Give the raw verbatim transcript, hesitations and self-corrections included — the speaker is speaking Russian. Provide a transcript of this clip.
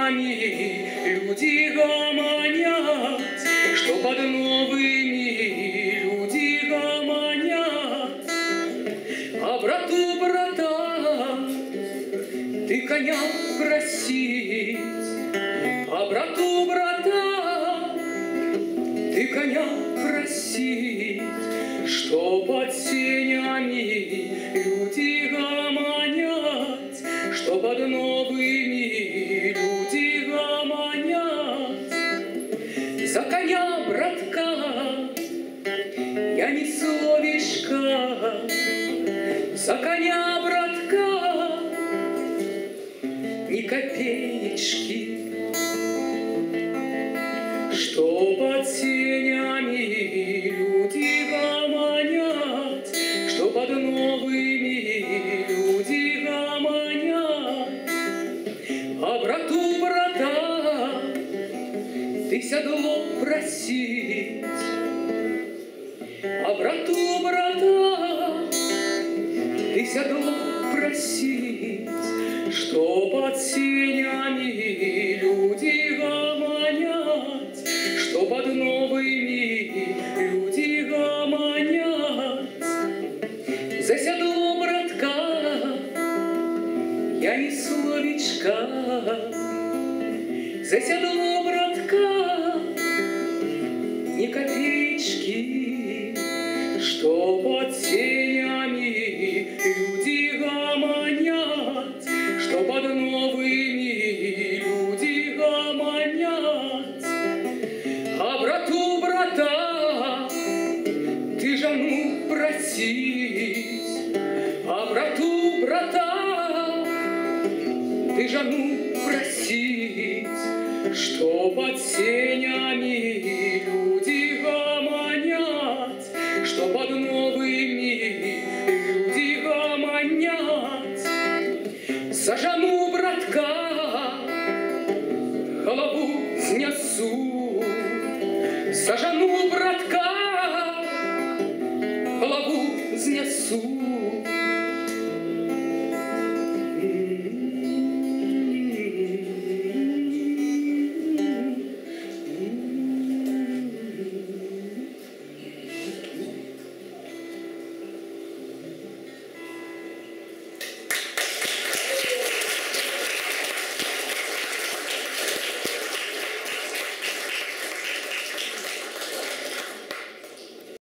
тенями люди гомонят, что под новыми люди гомонят. А брату брата ты коня просить, а брату брата ты коня просить, что под тенями люди гомонят, что под новыми люди гомонят. За коня, братка, я ни словечка, за коня, братка, ни копеечки, что под тенями люди гомонят, что под новыми люди гомонят. А брату брата ты седло просить, а брату брата ты седло просить, что под тенями люди гомонят, что под новыми люди гомонят. За седло, братка, я ни словечка, за седло, братка, ни копеечки, что под тенями люди гомонят, что под новыми люди гомонят. А брату брата ты жену просить, а брату брата ты жену просить, что под тенями люди гомонят, что под